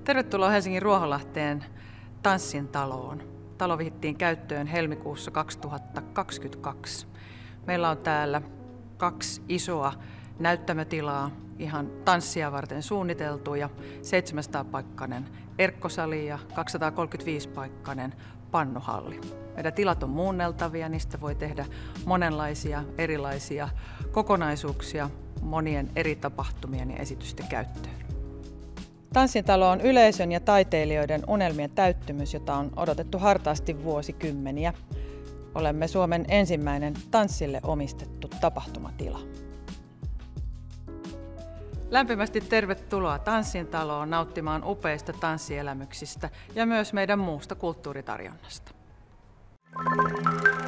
Tervetuloa Helsingin Ruoholahteen Tanssin taloon. Talo vihittiin käyttöön helmikuussa 2022. Meillä on täällä 2 isoa näyttämötilaa, ihan tanssia varten suunniteltuja, 700-paikkainen erkkosali ja 235-paikkainen pannuhalli. Meidän tilat on muunneltavia, niistä voi tehdä monenlaisia erilaisia kokonaisuuksia monien eri tapahtumien ja esitysten käyttöön. Tanssin talo on yleisön ja taiteilijoiden unelmien täyttymys, jota on odotettu hartaasti vuosikymmeniä. Olemme Suomen ensimmäinen tanssille omistettu tapahtumatila. Lämpimästi tervetuloa Tanssin taloon nauttimaan upeista tanssielämyksistä ja myös meidän muusta kulttuuritarjonnasta.